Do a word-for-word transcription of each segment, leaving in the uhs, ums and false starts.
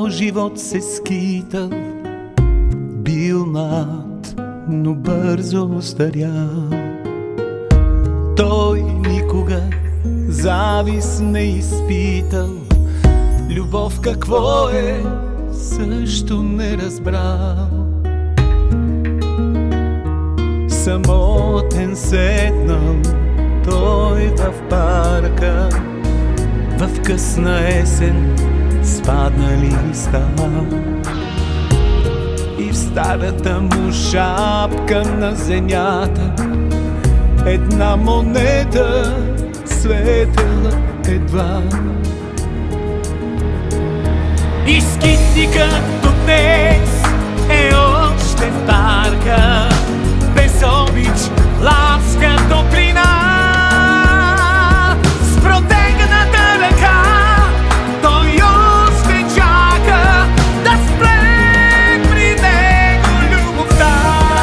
цял живот се скитал, бил млад, но бързо остарял. Той никога завист не изпитал, любов какво е също не разбрал. Самотен седнал той в парка, в късна есен спаднали листа, и в старата му шапка на земята една монета светела едва. И скитникът до днес е още в парка, без обич, ласка, топлина. С протегната ръка той още чака да спре при него любовта.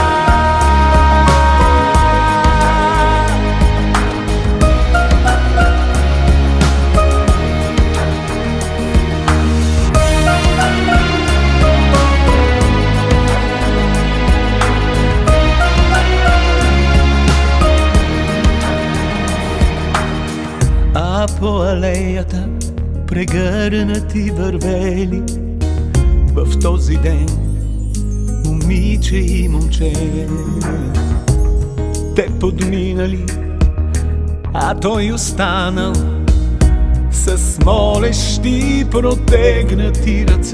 А по алеята прегърнати вървели в този ден момиче и момче. Те подминали, а той останал с молещи протегнати ръце.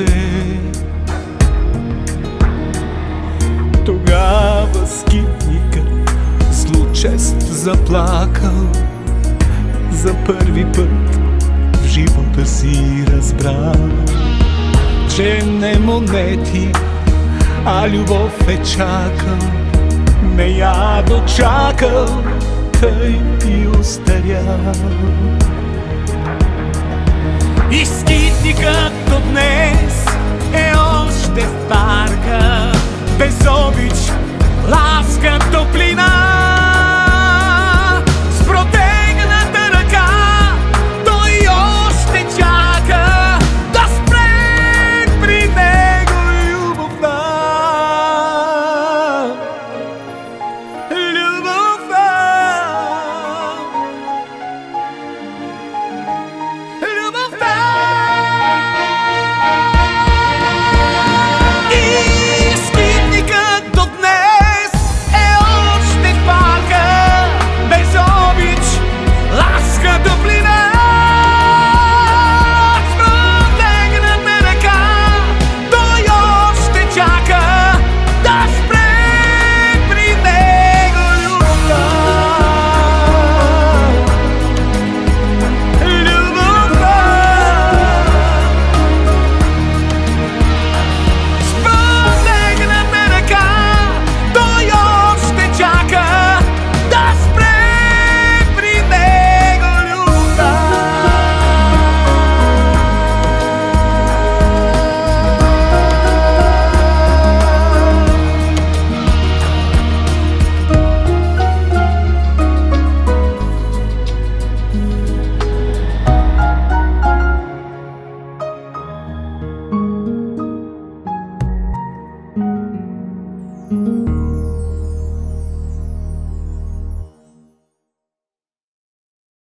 Тогава скитникът злочест заплакал, за първи път в живота си разбра, че не монети, а любов е чакал, не я дочакал, тъй и остарял. И скитникът до днес е още в парка, без обич,